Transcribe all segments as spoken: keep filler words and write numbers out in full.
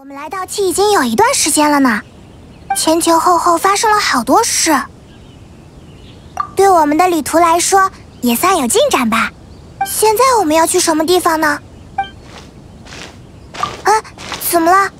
我们来到期已经有一段时间了呢，前前后后发生了好多事，对我们的旅途来说也算有进展吧。现在我们要去什么地方呢？啊，怎么了？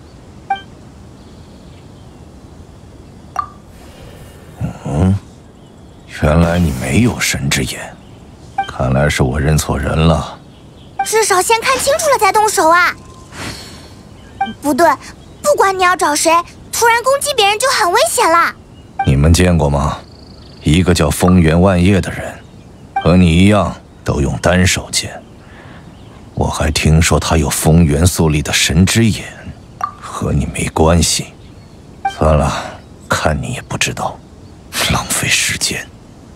嗯，原来你没有神之眼，看来是我认错人了。 至少先看清楚了再动手啊！不对，不管你要找谁，突然攻击别人就很危险了。 你们见过吗？一个叫风原万叶的人，和你一样都用单手剑。我还听说他有风元素里的神之眼，和你没关系。算了，看你也不知道，浪费时间。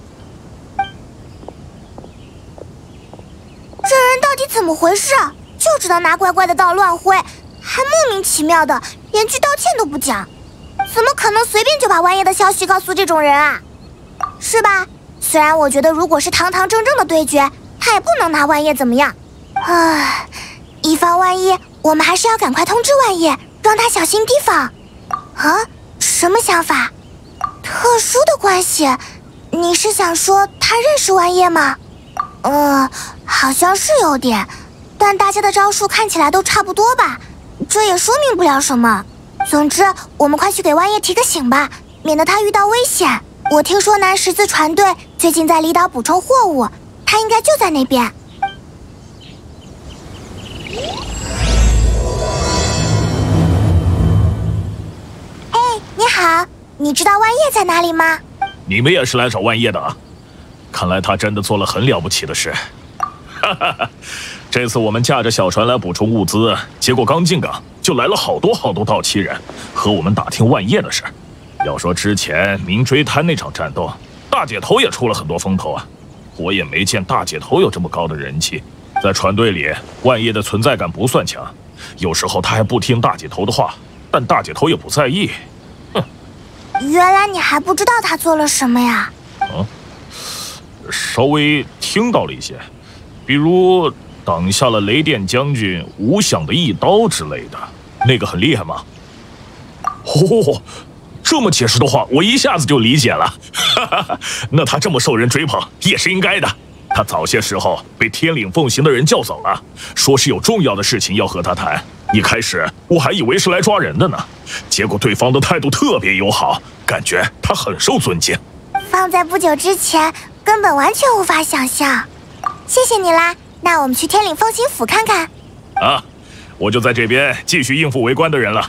这人到底怎么回事啊？就知道拿怪怪的刀乱挥，还莫名其妙的连句道歉都不讲，怎么可能随便就把万叶的消息告诉这种人啊？是吧？虽然我觉得如果是堂堂正正的对决，他也不能拿万叶怎么样。唉，以防万一，我们还是要赶快通知万叶，让他小心提防。啊？什么想法？特殊的关系？你是想说他认识万叶吗？呃，好像是有点，但大家的招数看起来都差不多吧，这也说明不了什么。总之，我们快去给万叶提个醒吧，免得他遇到危险。我听说南十字船队最近在离岛补充货物，他应该就在那边。哎，你好，你知道万叶在哪里吗？ 你们也是来找万叶的啊？看来他真的做了很了不起的事。哈哈哈，这次我们驾着小船来补充物资，结果刚进港就来了好多好多盗旗人，和我们打听万叶的事。要说之前明锥滩那场战斗，大姐头也出了很多风头啊，我也没见大姐头有这么高的人气。在船队里，万叶的存在感不算强，有时候他还不听大姐头的话，但大姐头也不在意。哼， 原来你还不知道他做了什么呀？ 嗯，稍微听到了一些，比如挡下了雷电将军吴响的一刀之类的，那个很厉害吗？哦，这么解释的话，我一下子就理解了。哈哈哈，那他这么受人追捧也是应该的。他早些时候被天岭奉行的人叫走了，说是有重要的事情要和他谈。一开始我还以为是来抓人的呢，结果对方的态度特别友好，感觉他很受尊敬。 放在不久之前，根本完全无法想象。谢谢你啦，那我们去天岭奉行府看看。 啊，我就在这边继续应付围观的人了。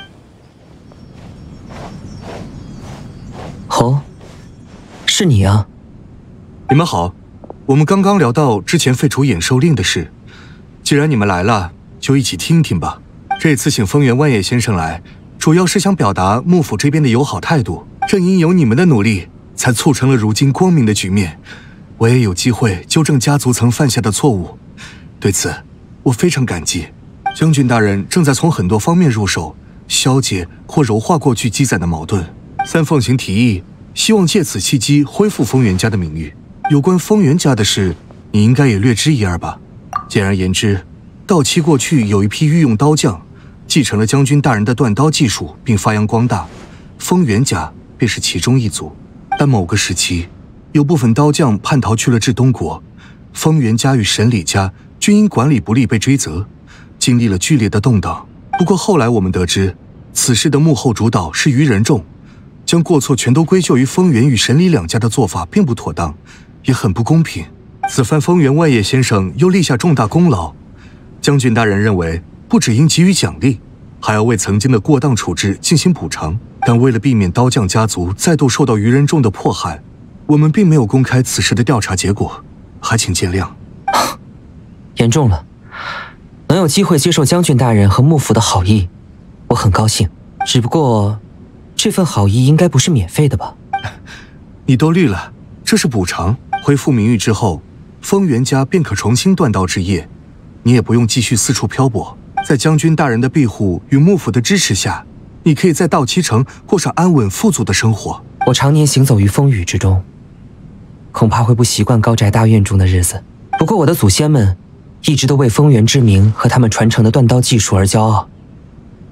哦，是你啊！ 你们好，我们刚刚聊到之前废除衍兽令的事，既然你们来了，就一起听听吧。这次请丰原万叶先生来，主要是想表达幕府这边的友好态度。正因有你们的努力，才促成了如今光明的局面。我也有机会纠正家族曾犯下的错误，对此我非常感激。将军大人正在从很多方面入手，消解或柔化过去积攒的矛盾。三奉行提议，希望借此契机恢复丰原家的名誉。有关丰原家的事，你应该也略知一二吧？简而言之，道期过去有一批御用刀匠，继承了将军大人的锻刀技术，并发扬光大。丰原家便是其中一族。但某个时期，有部分刀匠叛逃去了至东国，丰原家与神里家均因管理不力被追责，经历了剧烈的动荡。不过后来我们得知，此事的幕后主导是于仁仲，将过错全都归咎于丰原与神里两家的做法并不妥当，也很不公平。此番丰原万叶先生又立下重大功劳，将军大人认为不只应给予奖励，还要为曾经的过当处置进行补偿。但为了避免刀匠家族再度受到于仁仲的迫害，我们并没有公开此事的调查结果，还请见谅。 严重了，能有机会接受将军大人和幕府的好意，我很高兴。只不过，这份好意应该不是免费的吧？ 你都绿了，这是补偿。恢复名誉之后，丰原家便可重新锻刀置业，你也不用继续四处漂泊。在将军大人的庇护与幕府的支持下，你可以在道期城过上安稳富足的生活。 我常年行走于风雨之中，恐怕会不习惯高宅大院中的日子。不过我的祖先们一直都为丰原之名和他们传承的锻刀技术而骄傲，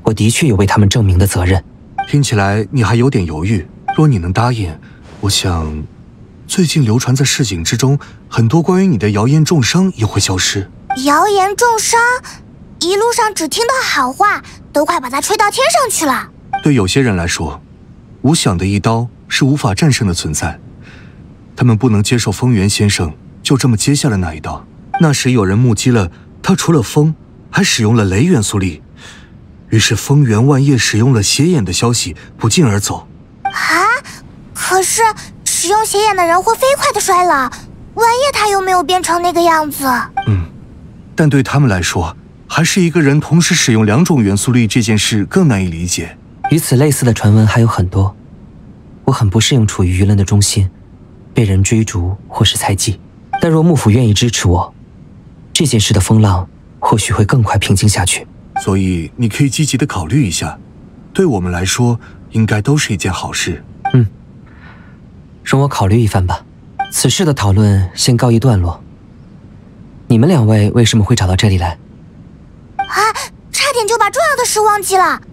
我的确有为他们证明的责任。 听起来你还有点犹豫。若你能答应，我想，最近流传在市井之中很多关于你的谣言重伤也会消失。 谣言重伤，一路上只听到好话，都快把它吹到天上去了。 对有些人来说，无想的一刀是无法战胜的存在，他们不能接受风原先生就这么接下了那一刀。那时有人目击了他除了风，还使用了雷元素力，于是风原万叶使用了邪眼的消息不胫而走。 啊！可是使用邪眼的人会飞快的衰老，万叶他又没有变成那个样子。 嗯，但对他们来说，还是一个人同时使用两种元素力这件事更难以理解。 与此类似的传闻还有很多，我很不适应处于舆论的中心，被人追逐或是猜忌。但若幕府愿意支持我，这件事的风浪或许会更快平静下去。 所以你可以积极的考虑一下，对我们来说应该都是一件好事。 嗯，容我考虑一番吧。此事的讨论先告一段落。你们两位为什么会找到这里来？ 啊，差点就把重要的事忘记了。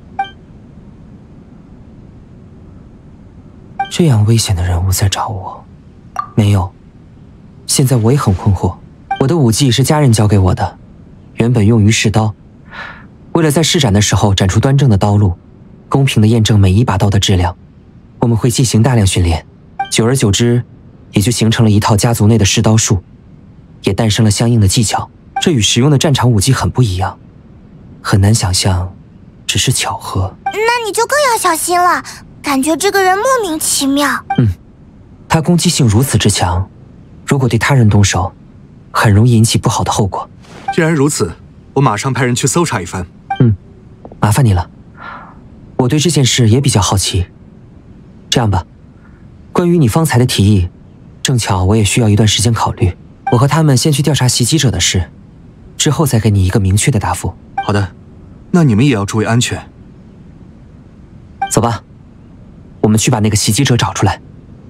这样危险的人物在找我？没有。现在我也很困惑。我的武技是家人教给我的，原本用于试刀。为了在施展的时候展出端正的刀路，公平地验证每一把刀的质量，我们会进行大量训练。久而久之，也就形成了一套家族内的试刀术，也诞生了相应的技巧。这与实用的战场武技很不一样，很难想象，只是巧合。 那你就更要小心了，感觉这个人莫名其妙。 嗯，他攻击性如此之强，如果对他人动手，很容易引起不好的后果。 既然如此，我马上派人去搜查一番。 嗯，麻烦你了。我对这件事也比较好奇。这样吧，关于你方才的提议，正巧我也需要一段时间考虑。我和他们先去调查袭击者的事，之后再给你一个明确的答复。 好的，那你们也要注意安全。 走吧，我们去把那个袭击者找出来。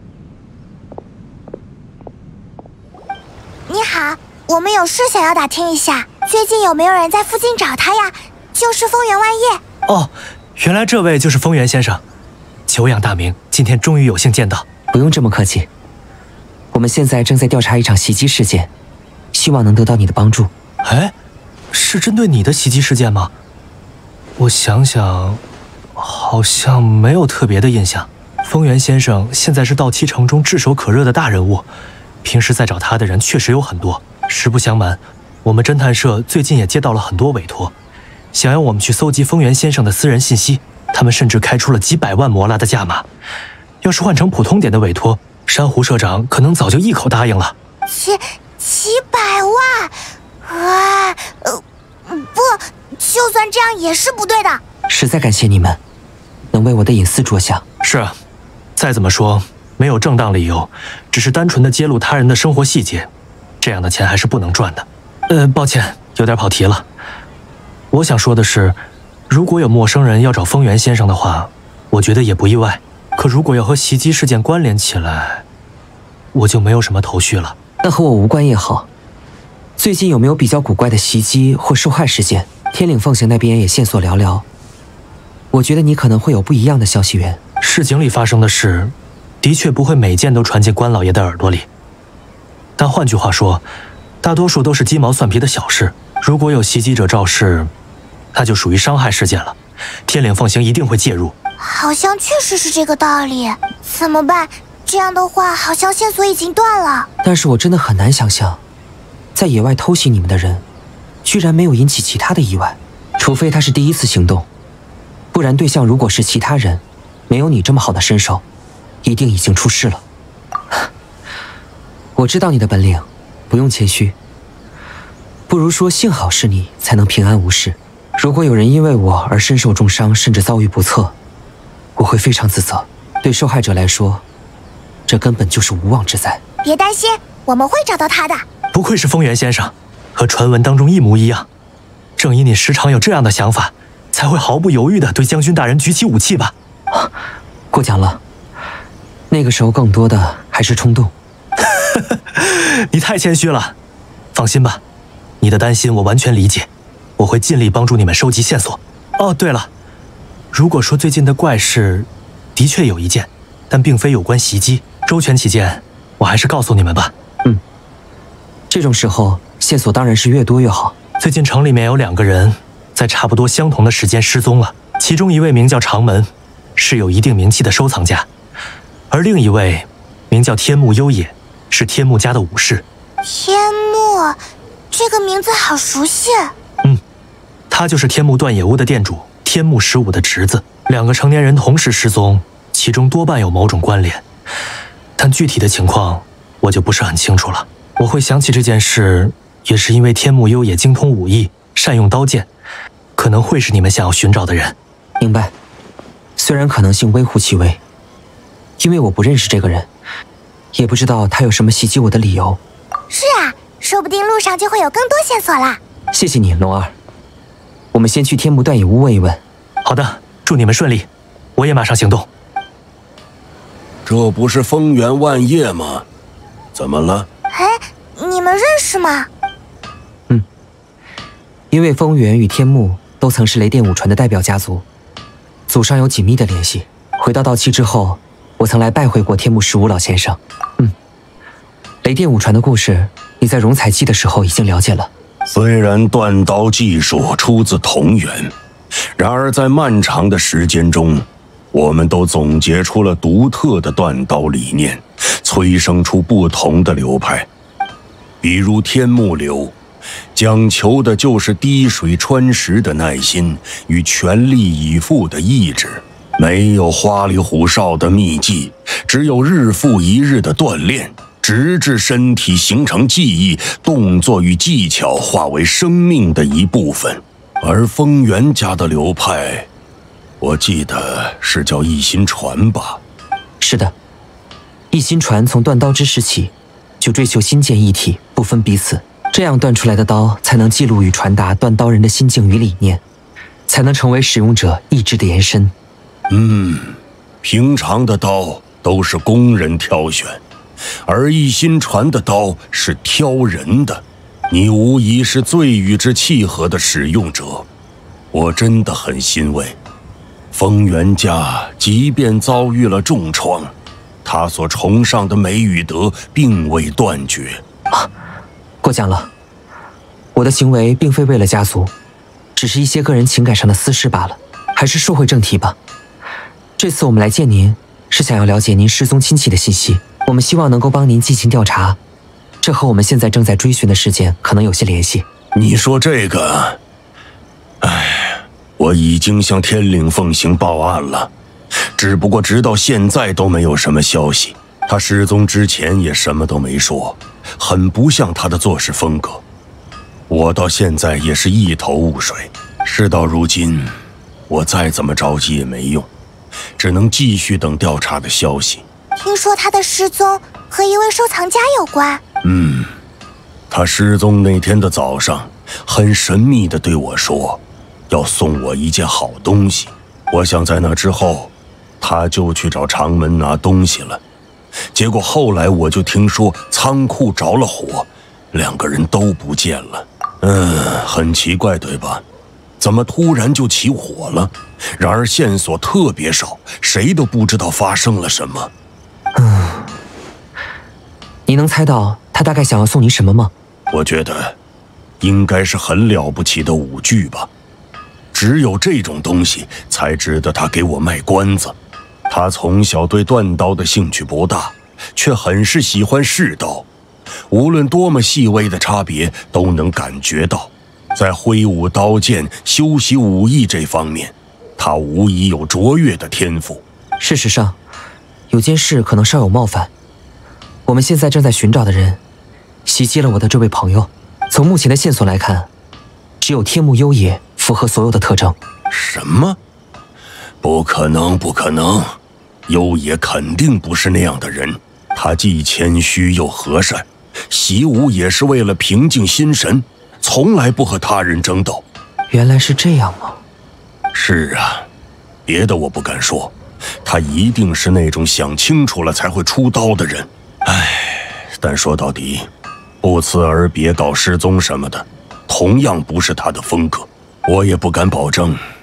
你好，我们有事想要打听一下，最近有没有人在附近找他呀？就是风原万叶。 哦，原来这位就是风原先生，久仰大名，今天终于有幸见到。 不用这么客气，我们现在正在调查一场袭击事件，希望能得到你的帮助。 哎，是针对你的袭击事件吗？我想想，好像没有特别的印象。风原先生现在是盗七城中炙手可热的大人物，平时在找他的人确实有很多。实不相瞒，我们侦探社最近也接到了很多委托，想要我们去搜集风原先生的私人信息，他们甚至开出了几百万摩拉的价码。要是换成普通点的委托，珊瑚社长可能早就一口答应了。 几几百万，啊，呃，不，就算这样也是不对的。 实在感谢你们，能为我的隐私着想。 是啊，再怎么说，没有正当理由，只是单纯的揭露他人的生活细节，这样的钱还是不能赚的。呃，抱歉，有点跑题了。我想说的是，如果有陌生人要找风原先生的话，我觉得也不意外。可如果要和袭击事件关联起来，我就没有什么头绪了。 那和我无关也好。最近有没有比较古怪的袭击或受害事件？天岭奉行那边也线索寥寥，我觉得你可能会有不一样的消息源。 市井里发生的事，的确不会每件都传进关老爷的耳朵里。但换句话说，大多数都是鸡毛蒜皮的小事。如果有袭击者肇事，那就属于伤害事件了，天岭奉行一定会介入。 好像确实是这个道理。怎么办？这样的话，好像线索已经断了。 但是我真的很难想象，在野外偷袭你们的人，居然没有引起其他的意外。除非他是第一次行动，不然对象如果是其他人，没有你这么好的身手，一定已经出事了。我知道你的本领，不用谦虚。不如说幸好是你才能平安无事。如果有人因为我而身受重伤，甚至遭遇不测，我会非常自责。对受害者来说，这根本就是无妄之灾。 别担心，我们会找到他的。 不愧是风原先生，和传闻当中一模一样。正因你时常有这样的想法，才会毫不犹豫地对将军大人举起武器吧。 过奖了，那个时候更多的还是冲动。 你太谦虚了，放心吧，你的担心我完全理解，我会尽力帮助你们收集线索。哦，对了， 如果说最近的怪事，的确有一件，但并非有关袭击。周全起见，我还是告诉你们吧。 嗯，这种时候线索当然是越多越好。 最近城里面有两个人，在差不多相同的时间失踪了，其中一位名叫长门，是有一定名气的收藏家，而另一位名叫天目优也，是天目家的武士。 天目，这个名字好熟悉。 嗯，他就是天目断野屋的店主天目十五的侄子。两个成年人同时失踪，其中多半有某种关联，但具体的情况我就不是很清楚了。我会想起这件事，也是因为天目优也精通武艺，善用刀剑，可能会是你们想要寻找的人。 明白。虽然可能性微乎其微，因为我不认识这个人，也不知道他有什么袭击我的理由。 是啊，说不定路上就会有更多线索啦。 谢谢你，龙儿。我们先去天目断野屋问一问。 好的，祝你们顺利，我也马上行动。 这不是风原万叶吗？怎么了？ 哎，你们认识吗？ 嗯，因为风原与天目都曾是雷电武传的代表家族，祖上有紧密的联系。回到道期之后，我曾来拜会过天目十五老先生。嗯，雷电武传的故事，你在荣采期的时候已经了解了。 虽然断刀技术出自同源，然而在漫长的时间中，我们都总结出了独特的断刀理念，催生出不同的流派。比如天目流，讲求的就是滴水穿石的耐心与全力以赴的意志，没有花里胡哨的秘技，只有日复一日的锻炼，直至身体形成记忆，动作与技巧化为生命的一部分。而风原家的流派，我记得是叫一心传吧？ 是的，一心传从断刀之时起，就追求心剑一体，不分彼此，这样断出来的刀才能记录与传达断刀人的心境与理念，才能成为使用者意志的延伸。 嗯，平常的刀都是工人挑选，而一心传的刀是挑人的。你无疑是最与之契合的使用者，我真的很欣慰。风原家即便遭遇了重创，他所崇尚的美与德并未断绝。 啊，过奖了，我的行为并非为了家族，只是一些个人情感上的私事罢了。还是说回正题吧。这次我们来见您，是想要了解您失踪亲戚的信息，我们希望能够帮您进行调查。这和我们现在正在追寻的事件可能有些联系。 你说这个，唉，我已经向天岭奉行报案了，只不过直到现在都没有什么消息。他失踪之前也什么都没说，很不像他的做事风格。我到现在也是一头雾水。事到如今，我再怎么着急也没用，只能继续等调查的消息。 听说他的失踪和一位收藏家有关。 嗯，他失踪那天的早上，很神秘地对我说，要送我一件好东西。我想在那之后，他就去找长门拿东西了。结果后来我就听说仓库着了火，两个人都不见了。嗯，很奇怪，对吧？怎么突然就起火了？然而线索特别少，谁都不知道发生了什么。 嗯，你能猜到他大概想要送你什么吗？ 我觉得应该是很了不起的武具吧，只有这种东西才值得他给我卖关子。他从小对断刀的兴趣不大，却很是喜欢试刀，无论多么细微的差别都能感觉到。在挥舞刀剑、修习武艺这方面，他无疑有卓越的天赋。 事实上，有件事可能稍有冒犯。我们现在正在寻找的人，袭击了我的这位朋友。从目前的线索来看，只有天目优也符合所有的特征。 什么？不可能，不可能！优也肯定不是那样的人。他既谦虚又和善，习武也是为了平静心神，从来不和他人争斗。 原来是这样吗？ 是啊，别的我不敢说，他一定是那种想清楚了才会出刀的人。唉，但说到底，不辞而别搞失踪什么的，同样不是他的风格。我也不敢保证，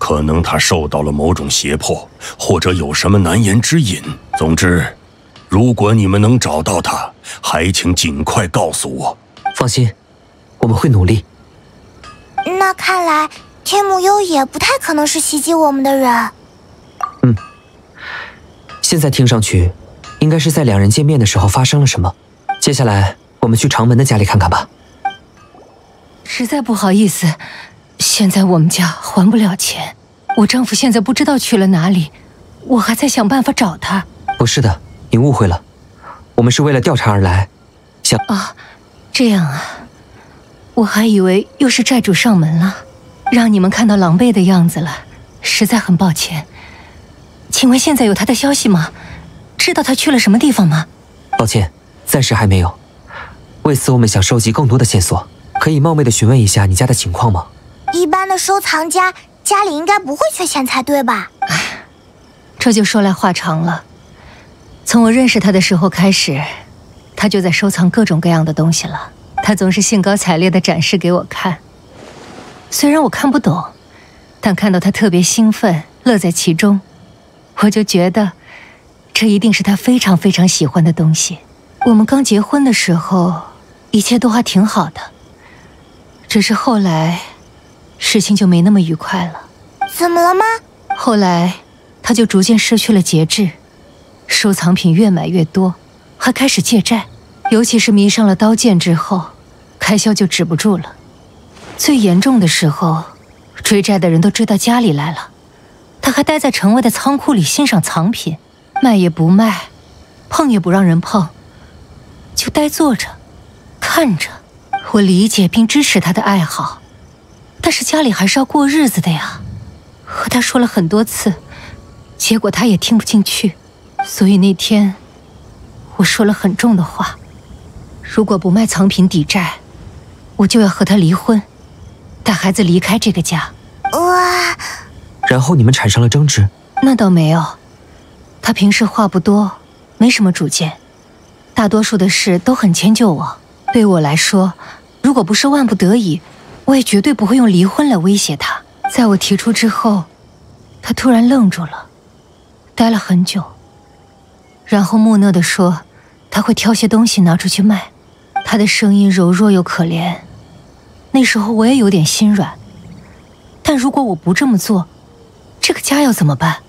可能他受到了某种胁迫，或者有什么难言之隐。总之，如果你们能找到他，还请尽快告诉我。 放心，我们会努力。 那看来天目优也不太可能是袭击我们的人。 嗯，现在听上去，应该是在两人见面的时候发生了什么。接下来，我们去长门的家里看看吧。 实在不好意思，现在我们家还不了钱，我丈夫现在不知道去了哪里，我还在想办法找他。 不是的，你误会了，我们是为了调查而来。想啊，这样啊，我还以为又是债主上门了，让你们看到狼狈的样子了，实在很抱歉。请问现在有他的消息吗？知道他去了什么地方吗？ 抱歉，暂时还没有。为此，我们想收集更多的线索，可以冒昧的询问一下你家的情况吗？ 一般的收藏家家里应该不会缺钱才对吧？ 唉，这就说来话长了。从我认识他的时候开始，他就在收藏各种各样的东西了。他总是兴高采烈地展示给我看，虽然我看不懂，但看到他特别兴奋，乐在其中，我就觉得这一定是他非常非常喜欢的东西。我们刚结婚的时候，一切都还挺好的，只是后来事情就没那么愉快了。 怎么了吗？ 后来他就逐渐失去了节制，收藏品越买越多，还开始借债，尤其是迷上了刀剑之后，开销就止不住了。最严重的时候，追债的人都追到家里来了，他还待在城外的仓库里欣赏藏品，卖也不卖，碰也不让人碰，就呆坐着看着。我理解并支持他的爱好，但是家里还是要过日子的呀。和他说了很多次，结果他也听不进去，所以那天我说了很重的话，如果不卖藏品抵债，我就要和他离婚，带孩子离开这个家。 哇！ 然后你们产生了争执？ 那倒没有，他平时话不多，没什么主见，大多数的事都很迁就我。对我来说，如果不是万不得已，我也绝对不会用离婚来威胁他。在我提出之后，他突然愣住了，呆了很久，然后木讷地说他会挑些东西拿出去卖。他的声音柔弱又可怜。那时候我也有点心软，但如果我不这么做，这个家要怎么办？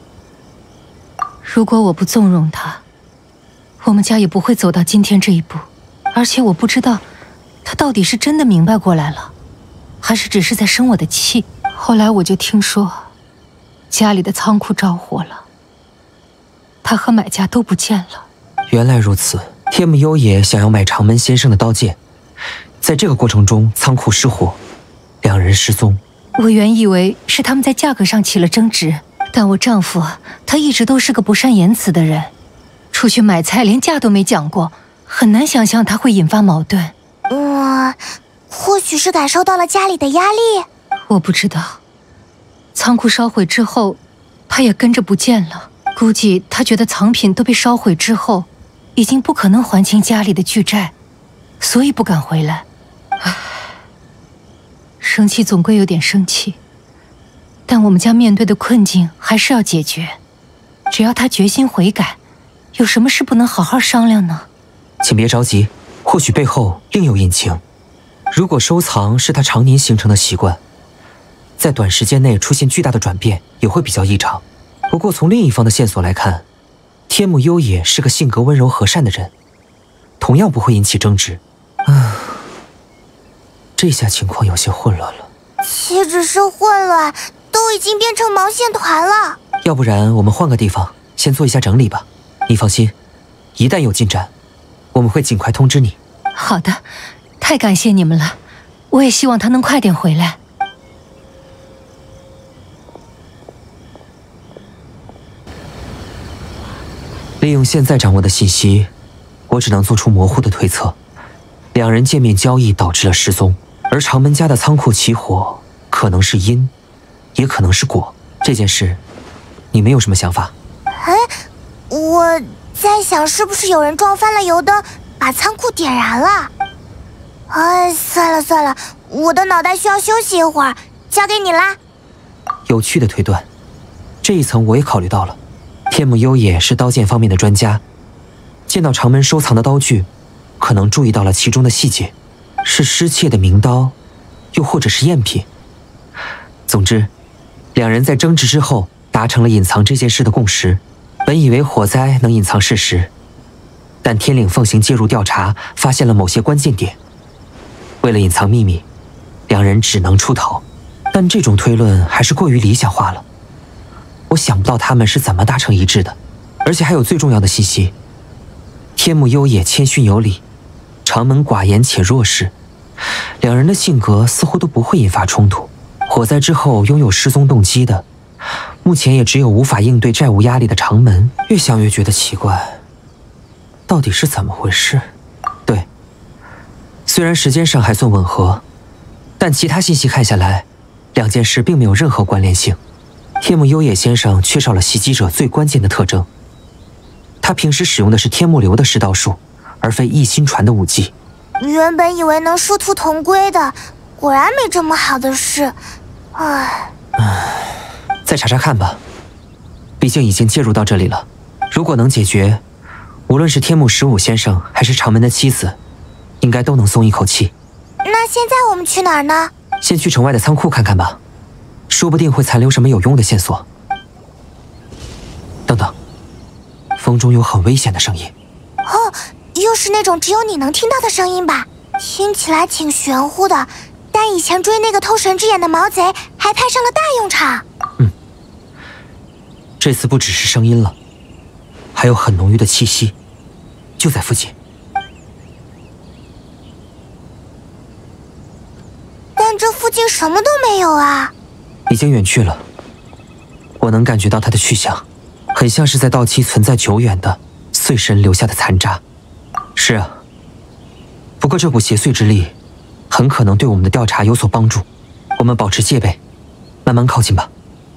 如果我不纵容他，我们家也不会走到今天这一步。而且我不知道他到底是真的明白过来了，还是只是在生我的气。后来我就听说家里的仓库着火了，他和买家都不见了。 原来如此，天目优也想要买长门先生的刀剑，在这个过程中仓库失火，两人失踪。 我原以为是他们在价格上起了争执，但我丈夫他一直都是个不善言辞的人，出去买菜连价都没讲过，很难想象他会引发矛盾。 嗯，或许是感受到了家里的压力。 我不知道，仓库烧毁之后，他也跟着不见了。估计他觉得藏品都被烧毁之后，已经不可能还清家里的巨债，所以不敢回来。唉，生气总归有点生气，但我们家面对的困境还是要解决。只要他决心悔改，有什么事不能好好商量呢？ 请别着急，或许背后另有隐情。如果收藏是他常年形成的习惯，在短时间内出现巨大的转变也会比较异常。不过从另一方的线索来看，天目优也是个性格温柔和善的人，同样不会引起争执。啊，这下情况有些混乱了。 岂止是混乱，都已经变成毛线团了。 要不然我们换个地方先做一下整理吧。你放心，一旦有进展，我们会尽快通知你。 好的，太感谢你们了，我也希望他能快点回来。 利用现在掌握的信息，我只能做出模糊的推测。两人见面交易导致了失踪，而长门家的仓库起火，可能是因，也可能是果。这件事，你没有什么想法？ 哎，我在想是不是有人撞翻了油灯，把仓库点燃了。哎，算了算了，我的脑袋需要休息一会儿，交给你啦。 有趣的推断，这一层我也考虑到了。天目优也是刀剑方面的专家，见到长门收藏的刀具，可能注意到了其中的细节，是失窃的名刀，又或者是赝品。总之，两人在争执之后达成了隐藏这件事的共识。本以为火灾能隐藏事实，但天岭奉行介入调查，发现了某些关键点。为了隐藏秘密，两人只能出逃。但这种推论还是过于理想化了。我想不到他们是怎么达成一致的。而且还有最重要的信息：天目优也谦逊有礼，长门寡言且弱势，两人的性格似乎都不会引发冲突。火灾之后拥有失踪动机的，目前也只有无法应对债务压力的长门。越想越觉得奇怪，到底是怎么回事？对，虽然时间上还算吻合，但其他信息看下来，两件事并没有任何关联性。天目优也先生缺少了袭击者最关键的特征，他平时使用的是天目流的噬刀术，而非一心传的武技。 原本以为能殊途同归的，果然没这么好的事。唉， 再查查看吧，毕竟已经介入到这里了。如果能解决，无论是天目十五先生还是长门的妻子，应该都能松一口气。 那现在我们去哪儿呢？ 先去城外的仓库看看吧，说不定会残留什么有用的线索。等等，风中有很危险的声音。 哦，又是那种只有你能听到的声音吧？听起来挺玄乎的，但以前追那个偷神之眼的毛贼还派上了大用场。 嗯，这次不只是声音了，还有很浓郁的气息，就在附近。 但这附近什么都没有啊！ 已经远去了，我能感觉到它的去向，很像是在稻期存在久远的碎神留下的残渣。是啊，不过这股邪祟之力很可能对我们的调查有所帮助，我们保持戒备，慢慢靠近吧。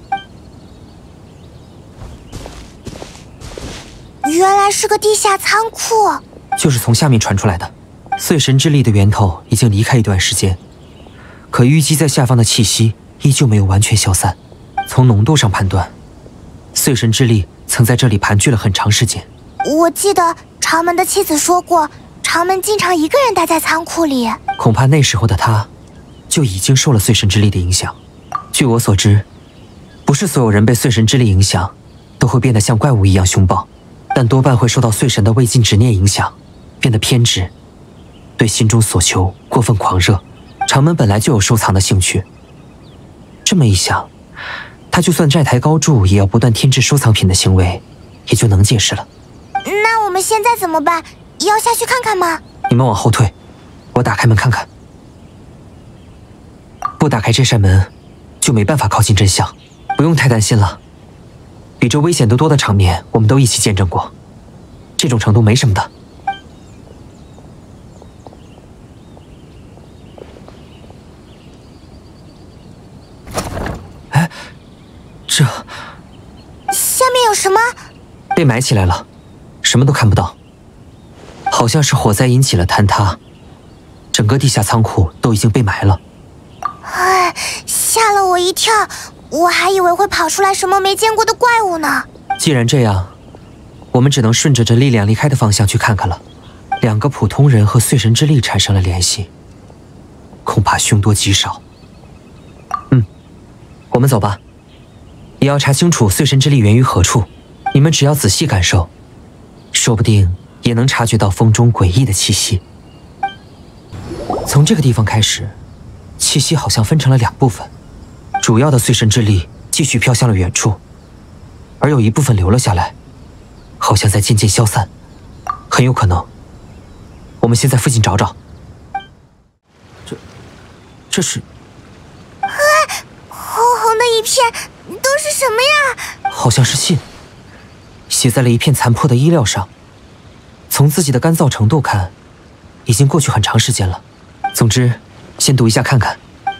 原来是个地下仓库， 就是从下面传出来的。碎神之力的源头已经离开一段时间，可淤积在下方的气息依旧没有完全消散。从浓度上判断，碎神之力曾在这里盘踞了很长时间。 我记得长门的妻子说过，长门经常一个人待在仓库里。 恐怕那时候的他就已经受了碎神之力的影响。据我所知，不是所有人被碎神之力影响都会变得像怪物一样凶暴，但多半会受到碎神的未尽执念影响，变得偏执，对心中所求过分狂热。长门本来就有收藏的兴趣，这么一想，他就算债台高筑，也要不断添置收藏品的行为，也就能解释了。 那我们现在怎么办？要下去看看吗？ 你们往后退，我打开门看看。不打开这扇门，就没办法靠近真相。不用太担心了，比这危险得多的场面，我们都一起见证过，这种程度没什么的。哎，这下面有什么？ 被埋起来了，什么都看不到。好像是火灾引起了坍塌，整个地下仓库都已经被埋了。 哎，吓了我一跳，我还以为会跑出来什么没见过的怪物呢。 既然这样，我们只能顺着这力量离开的方向去看看了。两个普通人和碎神之力产生了联系，恐怕凶多吉少。嗯，我们走吧。也要查清楚碎神之力源于何处。你们只要仔细感受，说不定也能察觉到风中诡异的气息。从这个地方开始，气息好像分成了两部分，主要的碎神之力继续飘向了远处，而有一部分留了下来，好像在渐渐消散。很有可能，我们先在附近找找。这，这是…… 哎，红红的一片，都是什么呀？ 好像是信，写在了一片残破的衣料上。从自己的干燥程度看，已经过去很长时间了。总之，先读一下看看。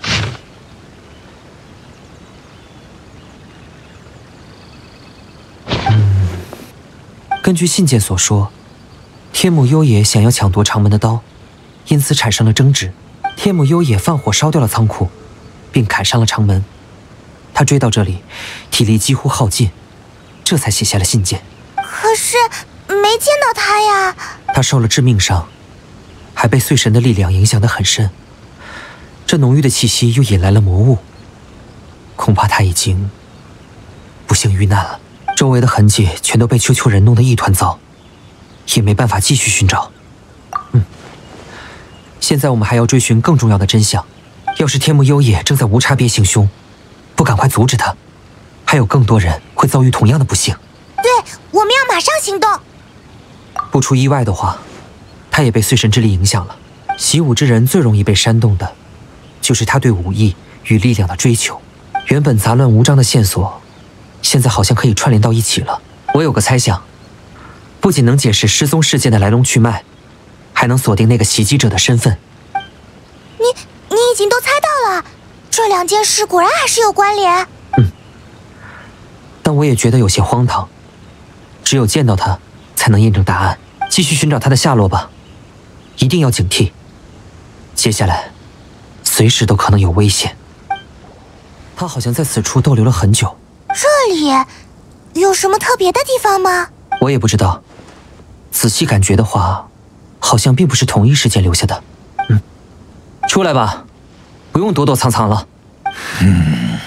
嗯，根据信件所说，天目优也想要抢夺长门的刀，因此产生了争执。天目优也放火烧掉了仓库，并砍伤了长门。 他追到这里，体力几乎耗尽，这才写下了信件。 可是没见到他呀。 他受了致命伤，还被碎神的力量影响得很深。这浓郁的气息又引来了魔物，恐怕他已经不幸遇难了。周围的痕迹全都被丘丘人弄得一团糟，也没办法继续寻找。嗯，现在我们还要追寻更重要的真相。要是天幕幽野正在无差别行凶，不赶快阻止他，还有更多人会遭遇同样的不幸。 对，我们要马上行动。 不出意外的话，他也被碎神之力影响了。习武之人最容易被煽动的，就是他对武艺与力量的追求。原本杂乱无章的线索，现在好像可以串联到一起了。我有个猜想，不仅能解释失踪事件的来龙去脉，还能锁定那个袭击者的身份。 你你已经都猜到了，这两件事果然还是有关联。 嗯，但我也觉得有些荒唐。只有见到他，才能验证答案。继续寻找他的下落吧，一定要警惕。接下来，随时都可能有危险。他好像在此处逗留了很久。 这里有什么特别的地方吗？ 我也不知道，仔细感觉的话，好像并不是同一时间留下的。嗯，出来吧，不用躲躲藏藏了。 嗯，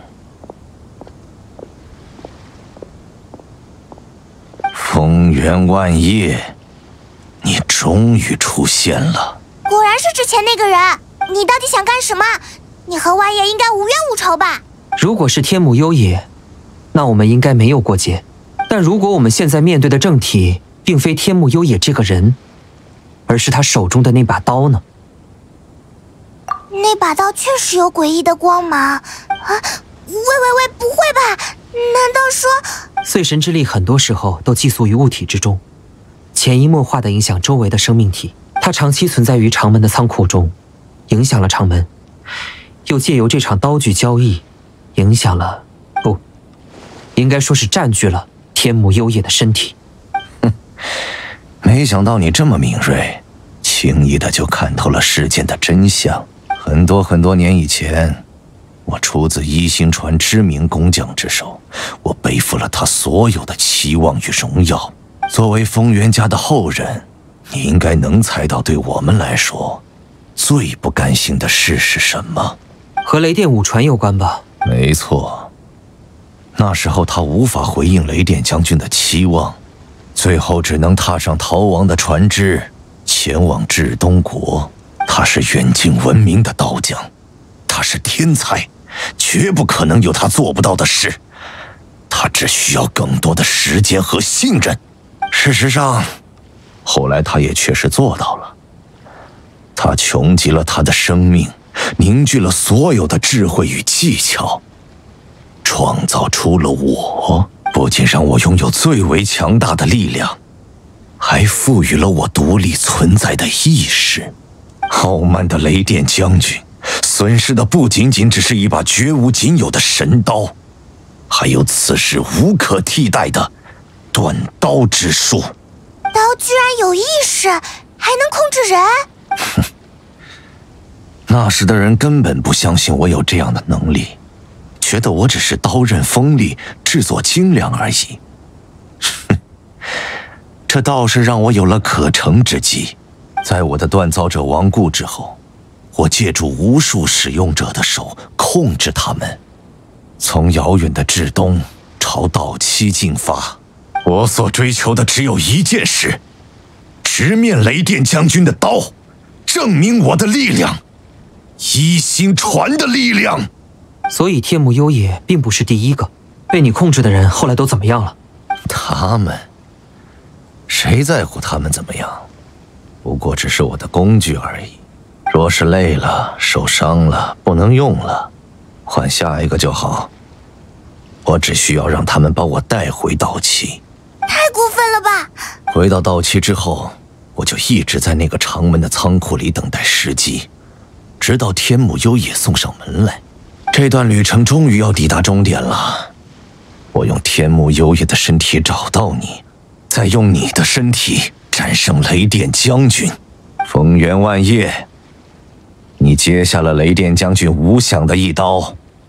风原万叶，你终于出现了。 果然是之前那个人。你到底想干什么？你和万叶应该无冤无仇吧？ 如果是天母幽野，那我们应该没有过节。但如果我们现在面对的正题并非天幕幽野这个人，而是他手中的那把刀呢？ 那把刀确实有诡异的光芒啊！喂喂喂，不会吧？难道说碎神之力很多时候都寄宿于物体之中，潜移默化地影响周围的生命体？它长期存在于长门的仓库中，影响了长门，又借由这场刀具交易，影响了，不，应该说是占据了天幕幽野的身体。 哼，没想到你这么敏锐，轻易的就看透了事件的真相。很多很多年以前，我出自一星传知名工匠之手，我背负了他所有的期望与荣耀。作为风原家的后人，你应该能猜到，对我们来说，最不甘心的事是什么？ 和雷电武传有关吧？ 没错，那时候他无法回应雷电将军的期望，最后只能踏上逃亡的船只，前往至东国。他是远近闻名的刀匠，他是天才，绝不可能有他做不到的事。他只需要更多的时间和信任。事实上，后来他也确实做到了。他穷极了他的生命，凝聚了所有的智慧与技巧，创造出了我。不仅让我拥有最为强大的力量，还赋予了我独立存在的意识。傲慢的雷电将军损失的不仅仅只是一把绝无仅有的神刀，还有此时无可替代的断刀之术。 刀居然有意识，还能控制人？ 哼，那时的人根本不相信我有这样的能力，觉得我只是刀刃锋利，制作精良而已。哼，这倒是让我有了可乘之机。在我的锻造者亡故之后，我借助无数使用者的手控制他们，从遥远的至东朝岛期进发。我所追求的只有一件事：直面雷电将军的刀，证明我的力量，一星传的力量。 所以天幕幽野并不是第一个被你控制的人，后来都怎么样了？ 他们，谁在乎他们怎么样？不过只是我的工具而已。若是累了、受伤了、不能用了，换下一个就好。我只需要让他们把我带回岛期。 太过分了吧！ 回到岛期之后，我就一直在那个长门的仓库里等待时机，直到天幕幽野送上门来。这段旅程终于要抵达终点了。我用天幕幽野的身体找到你，再用你的身体战胜雷电将军。风原万叶，你接下了雷电将军无想的一刀，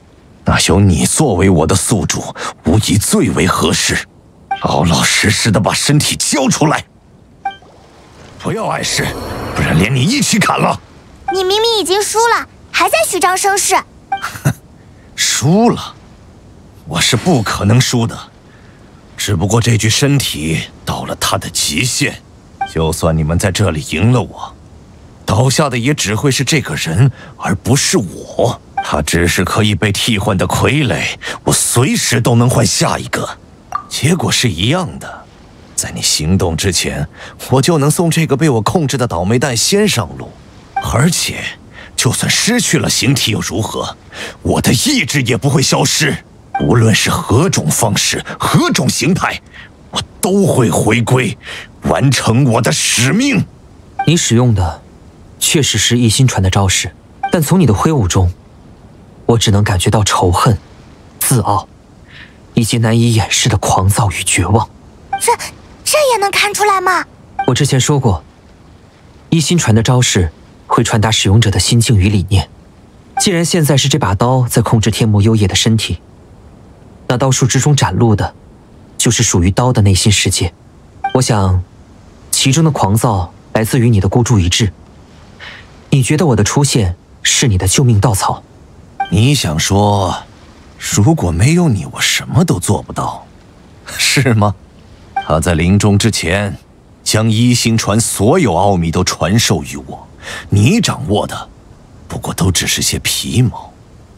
那由你作为我的宿主，无疑最为合适。老老实实的把身体交出来，不要碍事，不然连你一起砍了。 你明明已经输了，还在虚张声势。 输了，我是不可能输的。只不过这具身体到了它的极限，就算你们在这里赢了我，倒下的也只会是这个人，而不是我。他只是可以被替换的傀儡，我随时都能换下一个。结果是一样的，在你行动之前，我就能送这个被我控制的倒霉蛋先上路。而且，就算失去了形体又如何？我的意志也不会消失。无论是何种方式、何种形态，我都会回归，完成我的使命。 你使用的确实是一心传的招式，但从你的挥舞中，我只能感觉到仇恨、自傲，以及难以掩饰的狂躁与绝望。 这这也能看出来吗？ 我之前说过，一心传的招式会传达使用者的心境与理念。既然现在是这把刀在控制天魔幽夜的身体，那刀术之中展露的，就是属于刀的内心世界。我想，其中的狂躁来自于你的孤注一掷。你觉得我的出现是你的救命稻草？ 你想说，如果没有你，我什么都做不到，是吗？他在临终之前，将一心传所有奥秘都传授于我，你掌握的，不过都只是些皮毛。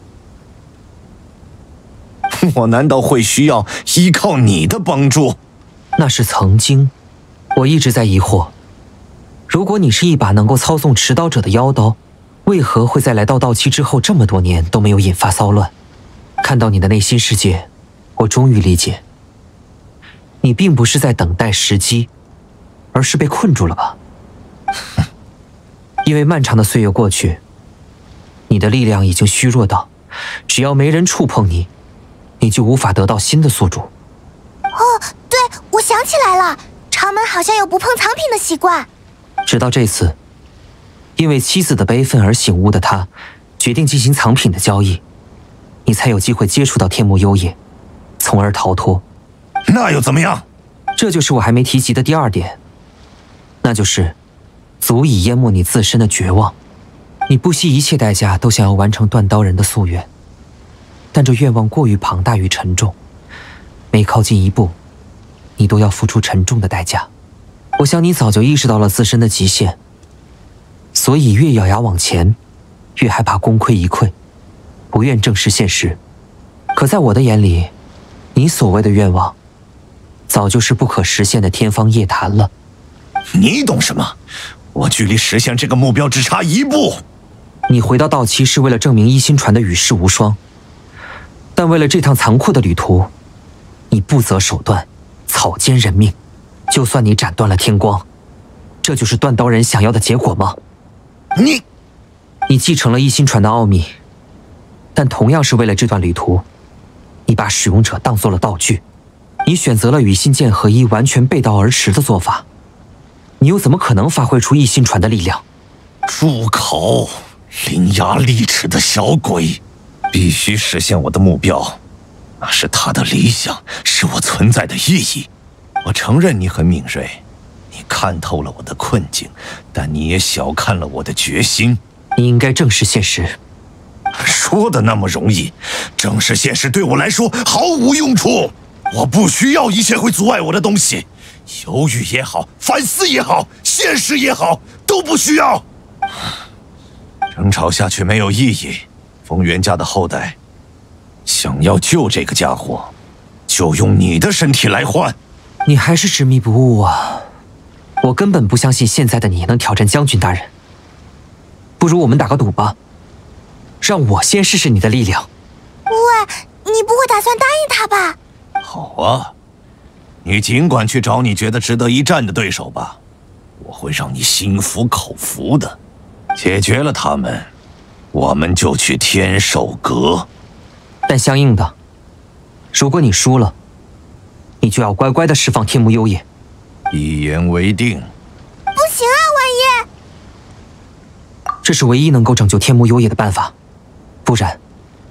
我难道会需要依靠你的帮助？ 那是曾经，我一直在疑惑，如果你是一把能够操纵持刀者的妖刀，为何会在来到道期之后这么多年都没有引发骚乱？看到你的内心世界，我终于理解，你并不是在等待时机，而是被困住了吧？因为漫长的岁月过去，你的力量已经虚弱到，只要没人触碰你，你就无法得到新的宿主。 哦，对，我想起来了，长门好像有不碰藏品的习惯。 直到这次，因为妻子的悲愤而醒悟的他，决定进行藏品的交易，你才有机会接触到天魔幽夜，从而逃脱。 那又怎么样？ 这就是我还没提及的第二点，那就是足以淹没你自身的绝望。你不惜一切代价都想要完成断刀人的夙愿，但这愿望过于庞大与沉重，每靠近一步，你都要付出沉重的代价。我想你早就意识到了自身的极限，所以越咬牙往前，越害怕功亏一篑，不愿正视现实。可在我的眼里，你所谓的愿望，早就是不可实现的天方夜谭了。 你懂什么？我距离实现这个目标只差一步。 你回到道期是为了证明一心传的与世无双，但为了这趟残酷的旅途，你不择手段，草菅人命。就算你斩断了天光，这就是断刀人想要的结果吗？ 你， 你继承了一心传的奥秘，但同样是为了这段旅途，你把使用者当作了道具，你选择了与心剑合一、完全背道而驰的做法，你又怎么可能发挥出一心传的力量？ 住口！伶牙俐齿的小鬼！必须实现我的目标，那是他的理想，是我存在的意义。我承认你很敏锐，你看透了我的困境，但你也小看了我的决心。 你应该正视现实。 说的那么容易，正视现实对我来说毫无用处。我不需要一切会阻碍我的东西，犹豫也好，反思也好，现实也好，都不需要。争吵下去没有意义。风源家的后代想要救这个家伙，就用你的身体来换。 你还是执迷不悟啊！我根本不相信现在的你能挑战将军大人。不如我们打个赌吧，让我先试试你的力量。 喂，你不会打算答应他吧？ 好啊，你尽管去找你觉得值得一战的对手吧，我会让你心服口服的。解决了他们，我们就去天守阁。 但相应的，如果你输了，你就要乖乖的释放天魔幽夜。 一言为定。 不行啊，万叶！ 这是唯一能够拯救天魔幽夜的办法，不然，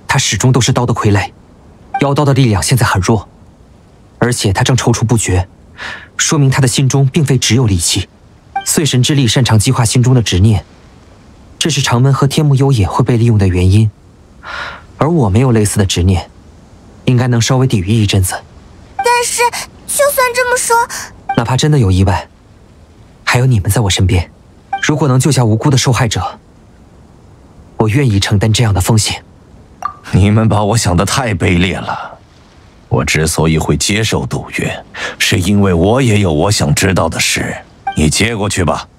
他始终都是刀的傀儡，妖刀的力量现在很弱，而且他正踌躇不决，说明他的心中并非只有戾气。碎神之力擅长激化心中的执念，这是长门和天目幽野会被利用的原因。而我没有类似的执念，应该能稍微抵御一阵子。 但是，就算这么说， 哪怕真的有意外，还有你们在我身边，如果能救下无辜的受害者，我愿意承担这样的风险。 你们把我想得太卑劣了。我之所以会接受赌约，是因为我也有我想知道的事。你接过去吧。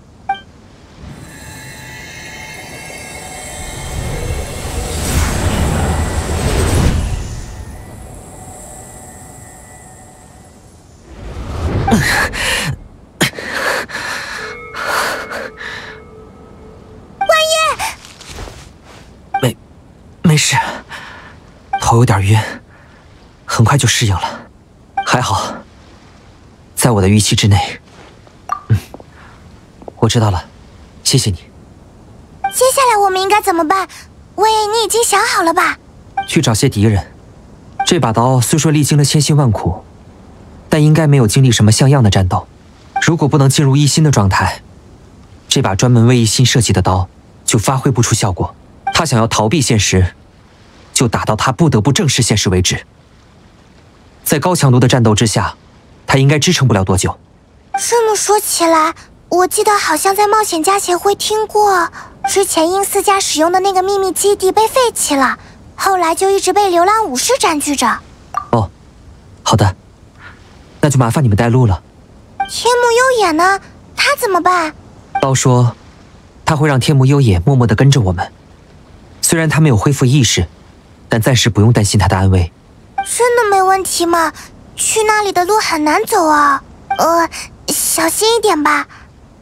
没，没事，头有点晕，很快就适应了，还好，在我的预期之内。嗯，我知道了，谢谢你。 接下来我们应该怎么办？万叶，你已经想好了吧？ 去找些敌人。这把刀虽说历经了千辛万苦，但应该没有经历什么像样的战斗。如果不能进入一心的状态，这把专门为一心设计的刀就发挥不出效果。他想要逃避现实，就打到他不得不正视现实为止。在高强度的战斗之下，他应该支撑不了多久。 这么说起来，我记得好像在冒险家协会听过，之前英斯家使用的那个秘密基地被废弃了，后来就一直被流浪武士占据着。 哦，好的，那就麻烦你们带路了。 天目幽野呢？他怎么办？ 刀说，他会让天目幽野默默地跟着我们。虽然他没有恢复意识，但暂时不用担心他的安危。 真的没问题吗？去那里的路很难走啊，呃，小心一点吧。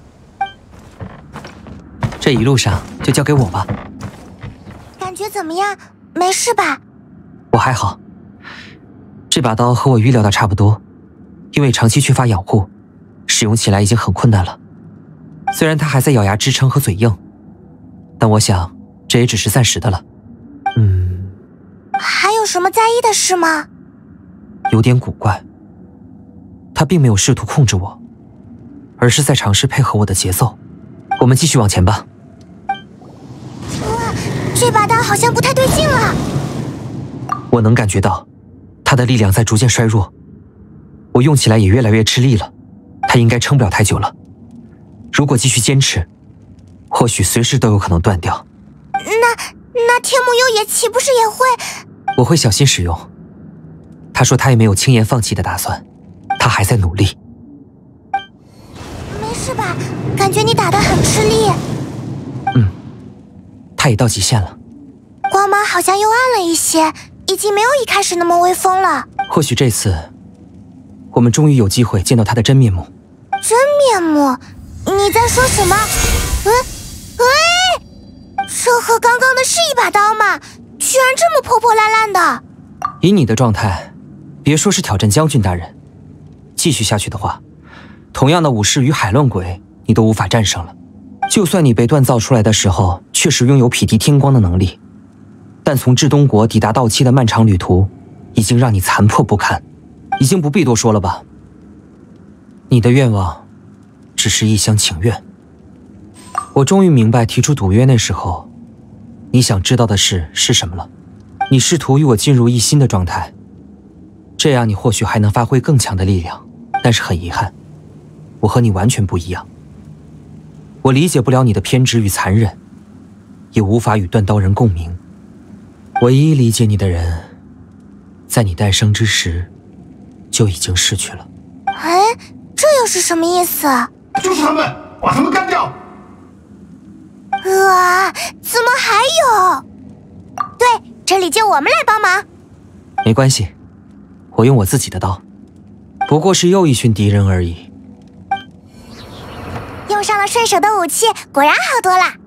这一路上就交给我吧。 感觉怎么样？没事吧？ 我还好。这把刀和我预料的差不多，因为长期缺乏养护，使用起来已经很困难了。虽然它还在咬牙支撑和嘴硬，但我想这也只是暂时的了。嗯， 还有什么在意的事吗？ 有点古怪。他并没有试图控制我，而是在尝试配合我的节奏。我们继续往前吧。 哇，这把刀好像不太对劲了。 我能感觉到，他的力量在逐渐衰弱，我用起来也越来越吃力了。他应该撑不了太久了。如果继续坚持，或许随时都有可能断掉。 那那天目幽野岂不是也会？ 我会小心使用。他说他也没有轻言放弃的打算，他还在努力。 没事吧？感觉你打得很吃力。 嗯，他也到极限了。 光芒好像又暗了一些，已经没有一开始那么威风了。 或许这次，我们终于有机会见到他的真面目。 真面目？你在说什么？嗯，哎，这和刚刚的是一把刀吗？居然这么破破烂烂的。 以你的状态，别说是挑战将军大人，继续下去的话，同样的武士与海乱鬼，你都无法战胜了。就算你被锻造出来的时候确实拥有匹敌天光的能力，但从至东国抵达稻期的漫长旅途，已经让你残破不堪，已经不必多说了吧。你的愿望只是一厢情愿。我终于明白提出赌约那时候，你想知道的事是什么了。你试图与我进入一心的状态，这样你或许还能发挥更强的力量。但是很遗憾，我和你完全不一样。我理解不了你的偏执与残忍，也无法与断刀人共鸣。唯一理解你的人，在你诞生之时就已经逝去了。 哎，这又是什么意思？ 就是他们，把他们干掉！ 啊，怎么还有？对，这里就我们来帮忙。 没关系，我用我自己的刀，不过是又一群敌人而已。 用上了顺手的武器，果然好多了。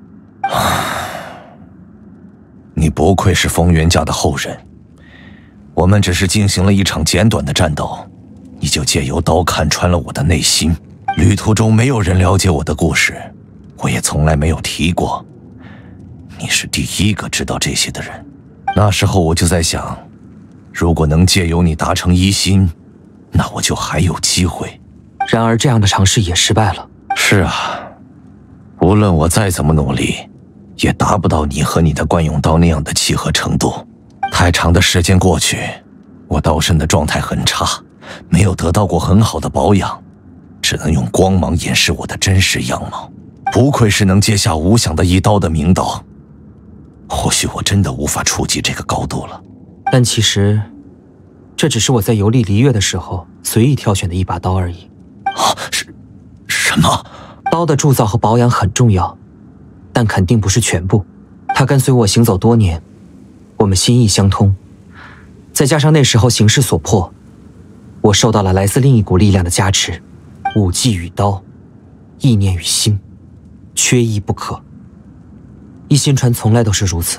你不愧是风原家的后人。我们只是进行了一场简短的战斗，你就借由刀看穿了我的内心。旅途中没有人了解我的故事，我也从来没有提过。你是第一个知道这些的人。 那时候我就在想，如果能借由你达成一心，那我就还有机会。 然而这样的尝试也失败了。 是啊，无论我再怎么努力，也达不到你和你的惯用刀那样的契合程度。太长的时间过去，我刀身的状态很差，没有得到过很好的保养，只能用光芒掩饰我的真实样貌。不愧是能接下无想的一刀的明刀，或许我真的无法触及这个高度了。 但其实，这只是我在游历璃月的时候随意挑选的一把刀而已。 啊，是什么？ 刀的铸造和保养很重要，但肯定不是全部。它跟随我行走多年，我们心意相通，再加上那时候形势所迫，我受到了来自另一股力量的加持。武技与刀，意念与心，缺一不可。一心传从来都是如此。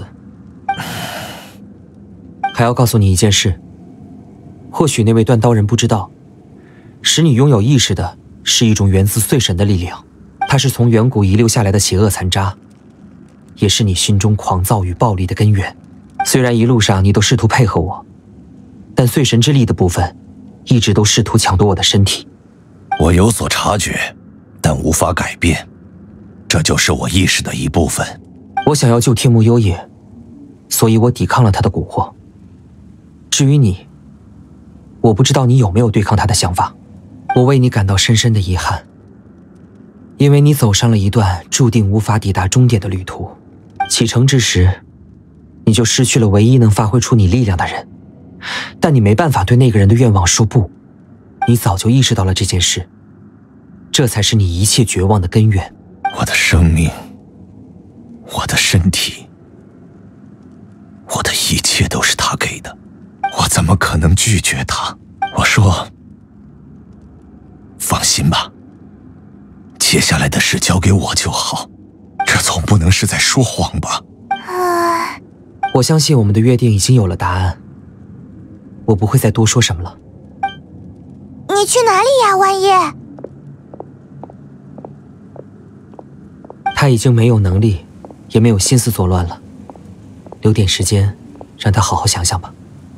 还要告诉你一件事，或许那位断刀人不知道，使你拥有意识的是一种源自岁神的力量，它是从远古遗留下来的邪恶残渣，也是你心中狂躁与暴力的根源。虽然一路上你都试图配合我，但岁神之力的部分一直都试图抢夺我的身体。 我有所察觉，但无法改变，这就是我意识的一部分。 我想要救天幕幽野，所以我抵抗了他的蛊惑。至于你，我不知道你有没有对抗他的想法。我为你感到深深的遗憾，因为你走上了一段注定无法抵达终点的旅途。启程之时，你就失去了唯一能发挥出你力量的人，但你没办法对那个人的愿望说不。你早就意识到了这件事，这才是你一切绝望的根源。 我的生命，我的身体，我的一切都是他给的，我怎么可能拒绝他？我说，放心吧，接下来的事交给我就好，这总不能是在说谎吧？ 啊， 我相信我们的约定已经有了答案，我不会再多说什么了。 你去哪里呀，万叶？ 他已经没有能力，也没有心思作乱了，留点时间，让他好好想想吧。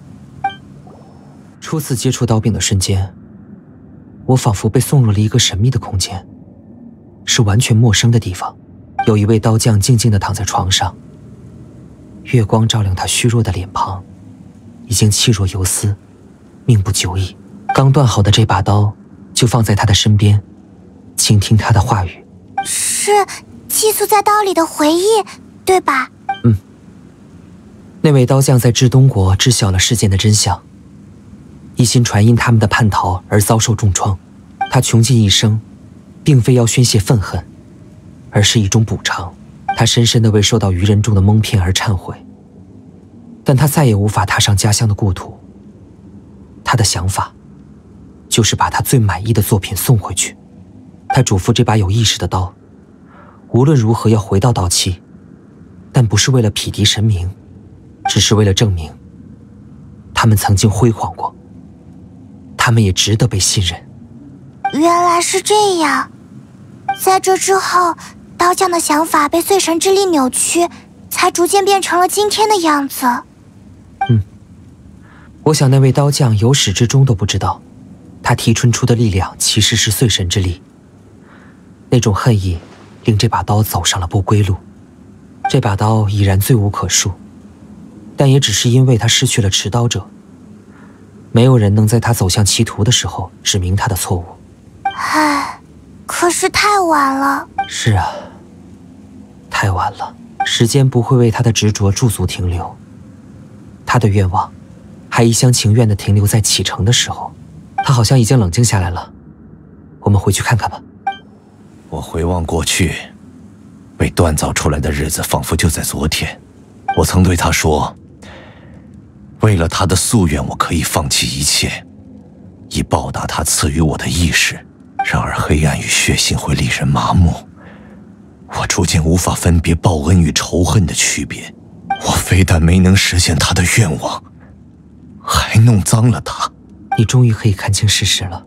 初次接触刀柄的瞬间，我仿佛被送入了一个神秘的空间，是完全陌生的地方。有一位刀匠静静地躺在床上，月光照亮他虚弱的脸庞，已经气若游丝，命不久矣。刚断好的这把刀就放在他的身边，倾听他的话语。 是寄宿在刀里的回忆，对吧？ 嗯。那位刀匠在至东国知晓了事件的真相，一心传因他们的叛逃而遭受重创。他穷尽一生，并非要宣泄愤恨，而是一种补偿。他深深地为受到愚人众的蒙骗而忏悔，但他再也无法踏上家乡的故土。他的想法就是把他最满意的作品送回去。他嘱咐这把有意识的刀，无论如何要回到刀期，但不是为了匹敌神明，只是为了证明他们曾经辉煌过，他们也值得被信任。 原来是这样，在这之后，刀匠的想法被岁神之力扭曲，才逐渐变成了今天的样子。 嗯，我想那位刀匠由始至终都不知道，他提纯出的力量其实是岁神之力。那种恨意令这把刀走上了不归路。这把刀已然罪无可恕，但也只是因为他失去了持刀者，没有人能在他走向歧途的时候指明他的错误。 唉，可是太晚了。 是啊，太晚了。时间不会为他的执着驻足停留，他的愿望还一厢情愿地停留在启程的时候。他好像已经冷静下来了，我们回去看看吧。 我回望过去，被锻造出来的日子仿佛就在昨天。我曾对他说，为了他的夙愿，我可以放弃一切，以报答他赐予我的意识。然而黑暗与血腥会令人麻木，我逐渐无法分别报恩与仇恨的区别。我非但没能实现他的愿望，还弄脏了他。 你终于可以看清事实了。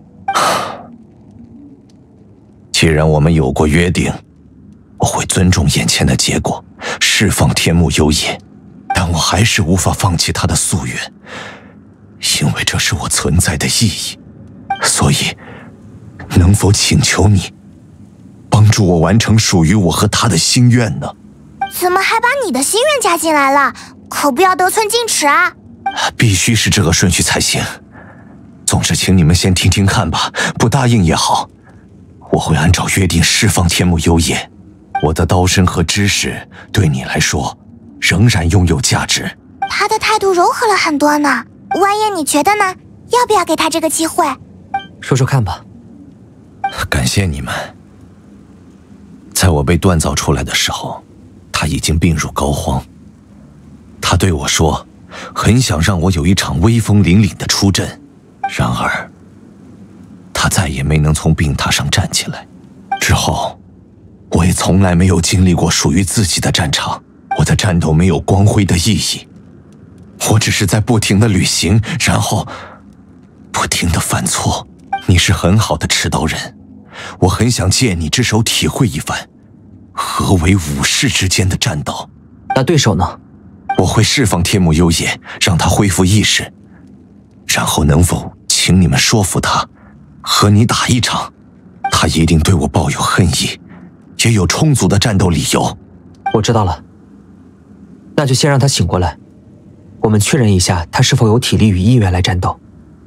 既然我们有过约定，我会尊重眼前的结果，释放天幕幽野。 但我还是无法放弃他的夙愿，因为这是我存在的意义。所以，能否请求你帮助我完成属于我和他的心愿呢？ 怎么还把你的心愿加进来了？可不要得寸进尺啊！ 必须是这个顺序才行。总之，请你们先听听看吧，不答应也好。我会按照约定释放天目幽夜。我的刀身和知识对你来说仍然拥有价值。 他的态度柔和了很多呢。万叶，你觉得呢？要不要给他这个机会？ 说说看吧。 感谢你们。在我被锻造出来的时候，他已经病入膏肓。他对我说，很想让我有一场威风凛凛的出阵。然而，他再也没能从病榻上站起来。之后，我也从来没有经历过属于自己的战场。我的战斗没有光辉的意义，我只是在不停的旅行，然后不停的犯错。你是很好的持刀人，我很想借你之手体会一番何为武士之间的战斗。 那对手呢？ 我会释放天目幽夜，让他恢复意识，然后能否请你们说服他和你打一场？他一定对我抱有恨意，也有充足的战斗理由。 我知道了，那就先让他醒过来，我们确认一下他是否有体力与意愿来战斗。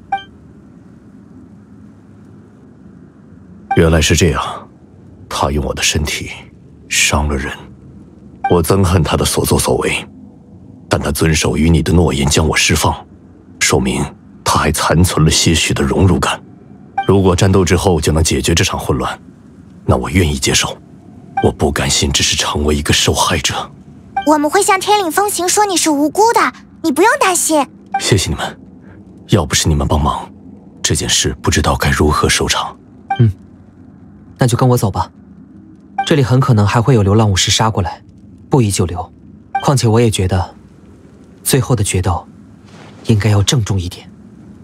原来是这样，他用我的身体伤了人，我憎恨他的所作所为，但他遵守与你的诺言将我释放，说明他还残存了些许的荣辱感。如果战斗之后就能解决这场混乱，那我愿意接受。我不甘心只是成为一个受害者。 我们会向天岭风行说你是无辜的，你不用担心。 谢谢你们，要不是你们帮忙，这件事不知道该如何收场。 嗯，那就跟我走吧，这里很可能还会有流浪武士杀过来，不宜久留。况且我也觉得，最后的决斗应该要郑重一点。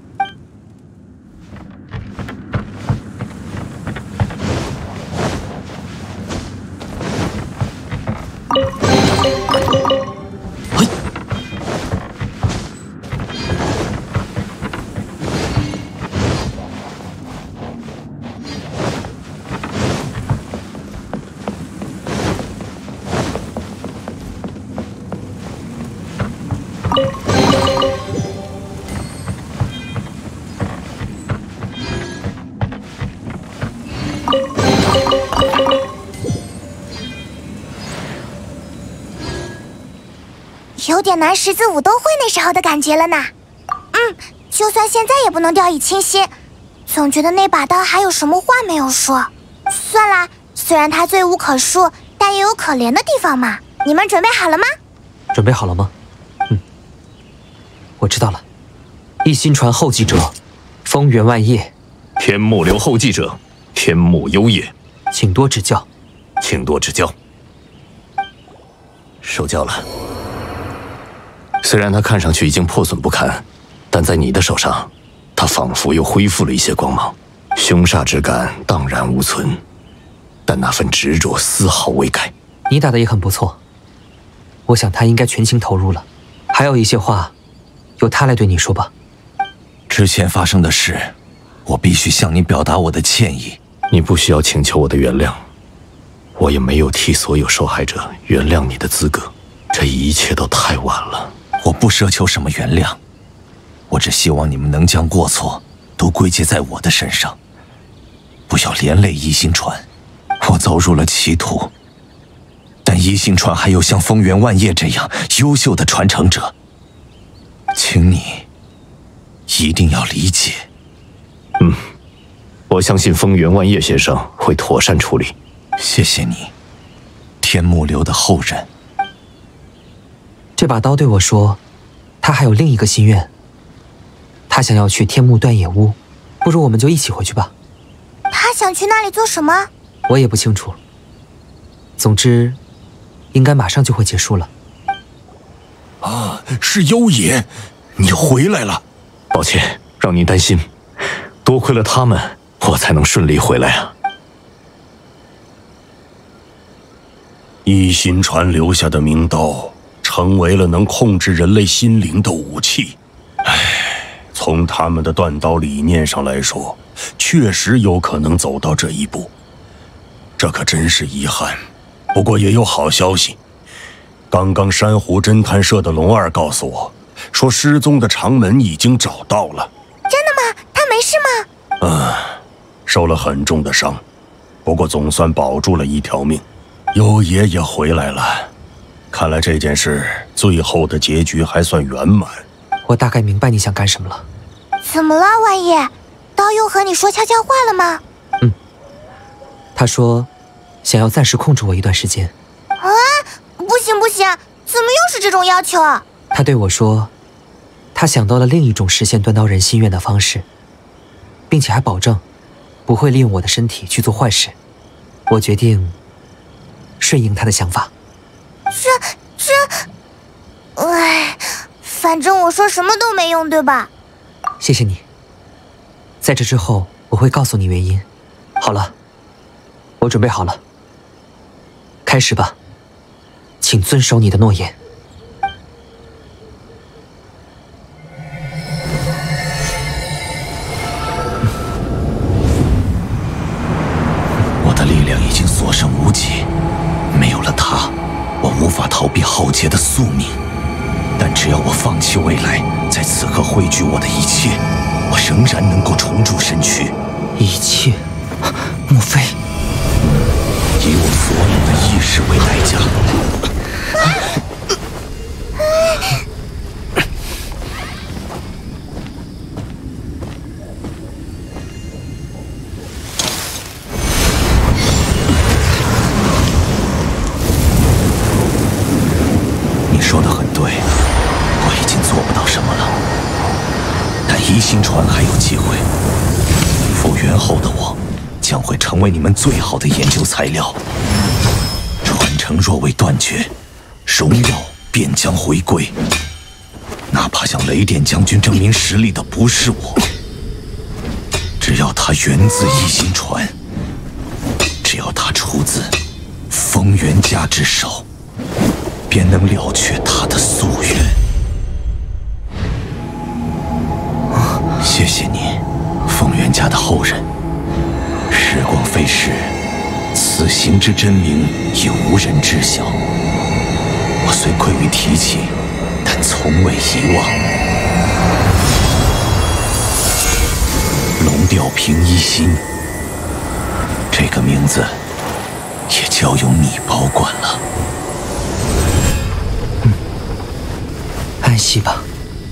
有点南十字武斗会那时候的感觉了呢。嗯，就算现在也不能掉以轻心，总觉得那把刀还有什么话没有说。算了，虽然他罪无可恕，但也有可怜的地方嘛。你们准备好了吗？ 准备好了吗？嗯，我知道了。一心传后继者，风原万叶； 天目流后继者，天目幽夜。 请多指教， 请多指教。受教了。虽然它看上去已经破损不堪，但在你的手上，它仿佛又恢复了一些光芒，凶煞之感荡然无存，但那份执着丝毫未改。 你打的也很不错，我想他应该全情投入了。还有一些话，由他来对你说吧。 之前发生的事，我必须向你表达我的歉意。 你不需要请求我的原谅，我也没有替所有受害者原谅你的资格。这一切都太晚了。 我不奢求什么原谅，我只希望你们能将过错都归结在我的身上，不要连累一心传。我走入了歧途，但一心传还有像风原万叶这样优秀的传承者，请你一定要理解。 嗯，我相信风原万叶先生会妥善处理。 谢谢你，天目流的后人。 这把刀对我说，他还有另一个心愿，他想要去天目断野屋，不如我们就一起回去吧。 他想去那里做什么？ 我也不清楚。总之，应该马上就会结束了。 啊，是幽野，你回来了。抱歉，让您担心，多亏了他们，我才能顺利回来啊。一心传留下的名刀成为了能控制人类心灵的武器。唉，从他们的断刀理念上来说，确实有可能走到这一步。这可真是遗憾。不过也有好消息，刚刚珊瑚侦探社的龙二告诉我，说失踪的长门已经找到了。 真的吗？他没事吗？ 啊，受了很重的伤，不过总算保住了一条命。优爷也回来了，看来这件事最后的结局还算圆满。 我大概明白你想干什么了。 怎么了，万叶？刀又和你说悄悄话了吗？ 嗯，他说想要暂时控制我一段时间。 啊，不行不行，怎么又是这种要求？ 他对我说，他想到了另一种实现断刀人心愿的方式，并且还保证不会利用我的身体去做坏事。我决定顺应他的想法。 这这，唉，反正我说什么都没用，对吧？ 谢谢你。在这之后，我会告诉你原因。好了，我准备好了，开始吧，请遵守你的诺言。 我的力量已经所剩无几，没有了它，我无法逃避浩劫的宿命。但只要我放弃未来，在此刻汇聚我的一切，我仍然能够重铸身躯。 一切，莫非以我所有的意识为代价？你说的很对，我已经做不到什么了。但移星船还有机会。复原后的我，将会成为你们最好的研究材料。传承若未断绝，荣耀便将回归。哪怕向雷电将军证明实力的不是我，只要他源自一星船，只要他出自风源家之手，便能了却他的夙愿。谢谢你，风源家的后人。时光飞逝，此行之真名已无人知晓。我虽愧于提起，但从未遗忘。龙调平一心，这个名字也交由你保管了。 嗯，安息吧。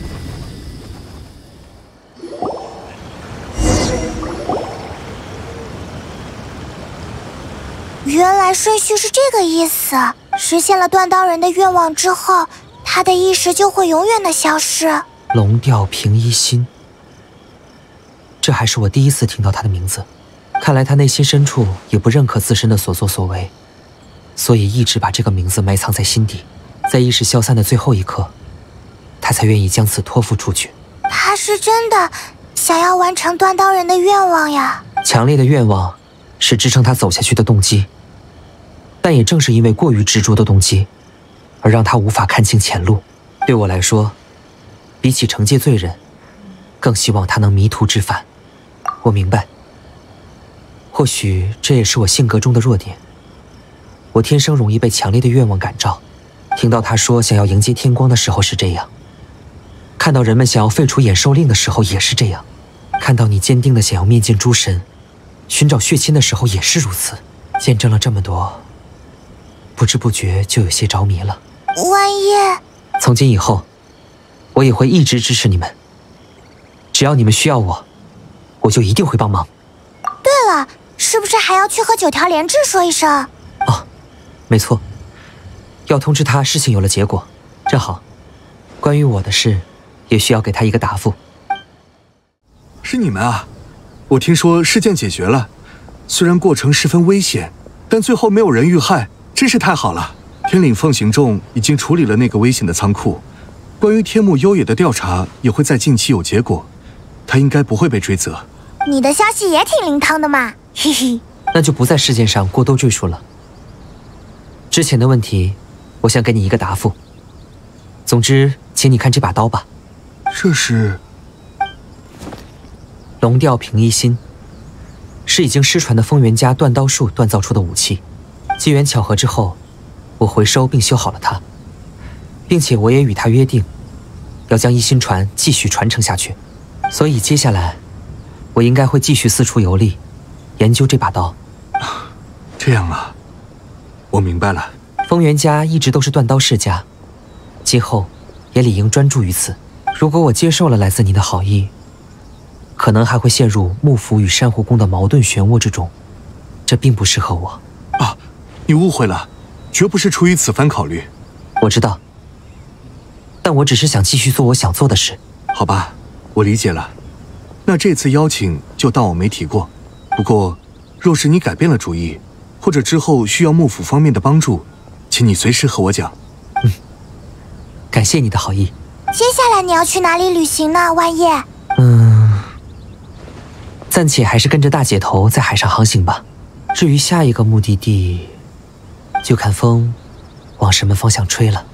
原来顺序是这个意思。实现了断刀人的愿望之后，他的意识就会永远的消失。 龙调平一心，这还是我第一次听到他的名字。看来他内心深处也不认可自身的所作所为，所以一直把这个名字埋藏在心底。在意识消散的最后一刻，他才愿意将此托付出去。 他是真的想要完成断刀人的愿望呀。 强烈的愿望是支撑他走下去的动机，但也正是因为过于执着的动机，而让他无法看清前路。对我来说，比起惩戒罪人，更希望他能迷途知返。我明白，或许这也是我性格中的弱点。我天生容易被强烈的愿望感召。听到他说想要迎接天光的时候是这样，看到人们想要废除衍兽令的时候也是这样，看到你坚定的想要面见诸神，寻找血亲的时候也是如此。见证了这么多，不知不觉就有些着迷了。 万叶， 从今以后，我也会一直支持你们。只要你们需要我，我就一定会帮忙。 对了，是不是还要去和九条连志说一声？ 哦，没错，要通知他事情有了结果。正好，关于我的事，也需要给他一个答复。 是你们啊！我听说事件解决了，虽然过程十分危险，但最后没有人遇害，真是太好了。天岭奉行众已经处理了那个危险的仓库，关于天幕优野的调查也会在近期有结果，他应该不会被追责。 你的消息也挺灵通的嘛，嘿嘿。 那就不在事件上过多赘述了。之前的问题，我想给你一个答复。 总之，请你看这把刀吧。 这是龙调平一心，是已经失传的风源家锻刀术锻造出的武器。机缘巧合之后，我回收并修好了它，并且我也与他约定，要将一心传继续传承下去。所以接下来，我应该会继续四处游历，研究这把刀。 这样啊，我明白了。 风源家一直都是锻刀世家，今后也理应专注于此。如果我接受了来自你的好意，可能还会陷入幕府与珊瑚宫的矛盾漩涡之中，这并不适合我。 啊，你误会了，绝不是出于此番考虑。 我知道，但我只是想继续做我想做的事。 好吧，我理解了。那这次邀请就当我没提过。不过，若是你改变了主意，或者之后需要幕府方面的帮助，请你随时和我讲。 嗯，感谢你的好意。 接下来你要去哪里旅行呢，万叶？ 嗯，暂且还是跟着大姐头在海上航行吧。至于下一个目的地，就看风往什么方向吹了。